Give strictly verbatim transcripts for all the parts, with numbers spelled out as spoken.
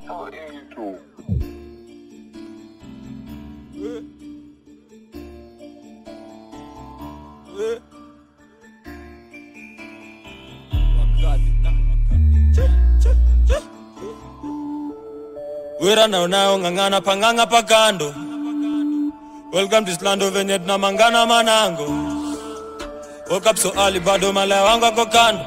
Wera na unao ngangana panganga pakando. Welcome to this land of Venet na mangana manango. Woke up so early bado malaya wangu ako kando.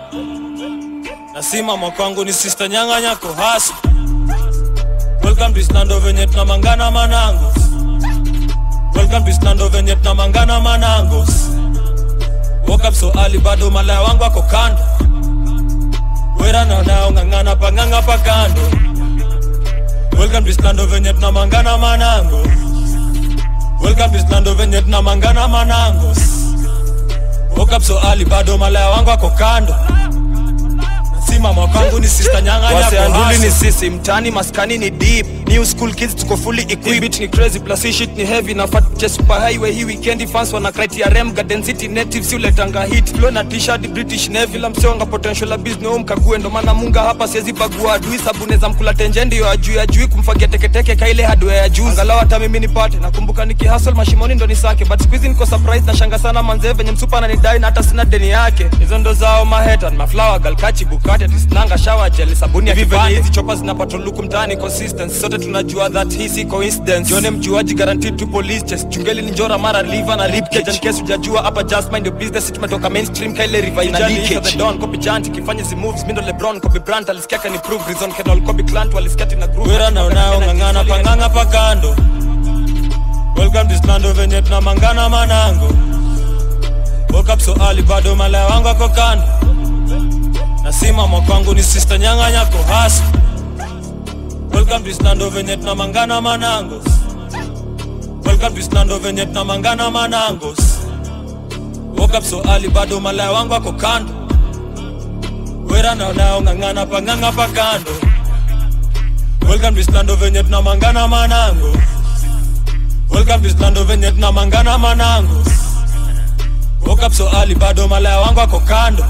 Nasima mwangu ni sister nyanga nyako hasa. Welcome to this land of Venet na mangana manango. Welcome to this land of Venet na mangana manango. Woke up so early bado malaya wangu ako kando. Wera na unao ngangana panganga pakando. Welcome to this land of Venet na mangana manango. Welcome to this land of Venet na mangana manango. Woke up so early bado malaya wangu ako kando. Nasima mwangu ni sister nyanga nyako wase anduli ni sisi mtani maskani ni deep. New school kids tuko fully equipped. Beat ni crazy plus hii shit ni heavy. Na fat just super highway hii weekendi fans wana criteria rem garden city native si uletanga hit. Flow na t-shirt British Navy la mseonga potential business home kague. Ndo maana munga hapa siezi bagua adui. Sabuneza mkula tenje ndio ajui ajui. Kumfagia teke teke kaile hardware ya juice. Angalau hata mimi nipate. Nakumbuka niki hustle mashimoni ndo nisake. But squeeze niko surprise na shanga sana manze venye msupa ananidai na hata sina deni yake. Hizo ndo zao maheta na flower galkachi bukate disnanga shower gel sabuni ya kibande. Hizi choppers zinapata luku mtani consistency. Sote tunajua that hii si coincidence. Yone mjuaji guaranteed to police chest. Chungeli ni njora mara liver na rib cage. In case ujajua hapa just mind your business. Tumetoka mainstream kaile river ina leakage. The Don copy janti kifanya zi moves. Mindo Lebron copy Brand alisikia kan improve. Reason Kenol copy Clant walisikia tina groove. Wera na unao ngangana panganga pakando. Welcome to this land of Venet na mangana manango. Woke up so early bado malaya wangu ako kando. Nasima mwangu ni sister nyanga nyako hasa. Welcome to this land of Venet na mangana manango. Welcome to this land of Venet na mangana manango. Woke up so early bado malaya wangu ako kando. Wera na unao ngangana panganga pakando. Welcome to this land of Venet na mangana manango. Welcome to this land of Venet na mangana manango. Woke up so early bado malaya wangu ako kando.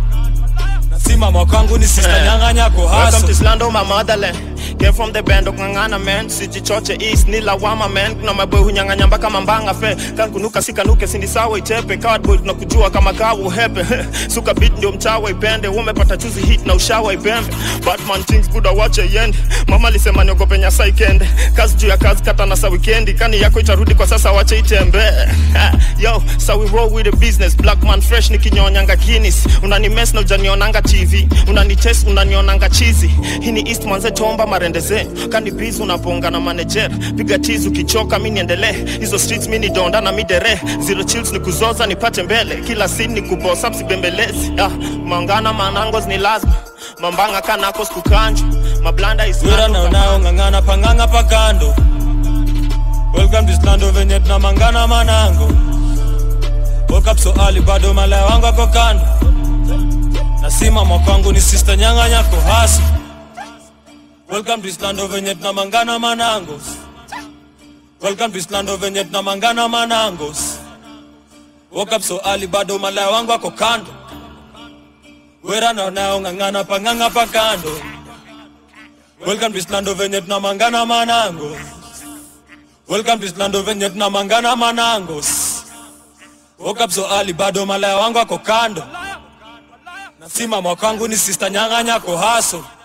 Nasima mwangu ni sister nyanga nyako hasa. Welcome to this land of my motherland. Came from the band of ngangana man. Siji choche east nila wama man. Kuna maboy hunyanga nyamba kama mbanga fe. Kan kunuka sika nuke sindi sawa itepe. Cardboard na kujua kama kawu hepe. Suka beat ndio mchawa ipende. Umepata chuzi hit na ushawa ipembe. Batman things good awache yende. Mama lisema niogope nyasa ikende. Kazi juu ya kazi kata na sa weekendi. Kani yako itarudi kwa sasa wache itembe. Yo, so we roll with the business. Black man fresh nikinyonyanga Guinness. Unani mess na ujanionanga T V. Unani test unanionanga cheesy. Hini East manze tomba marendeze. Kani biz unaponga na manager. Piga tizu kichoka mini endele. Hizo streets mini donda na midere. Zero chills ni kuzoza nipate mbele. Kila scene ni kuboss up sibembelezi. Yeah, mangana manangos ni lazima. Mambanga kanako skukanju. Mablanda is Wera na unao ngangana panganga pakando. Welcome to this land of Venet na mangana manango. Woke up so early bado malaya wangu ako kando. Nasima mwangu ni sister nyanga nyako hasa. Welcome to this land of Venet na mangana manango. Welcome to this land of Venet na mangana manango. Woke up so early bado malaya wangu ako kando. Wera na unao ngangana panganga pakando. Welcome to this land of Venet na mangana manango. Welcome to this land of Venet na mangana manango. Woke up so early bado malaya wangu ako kando. Nasima mwangu ni sister nyanga nyako hasa.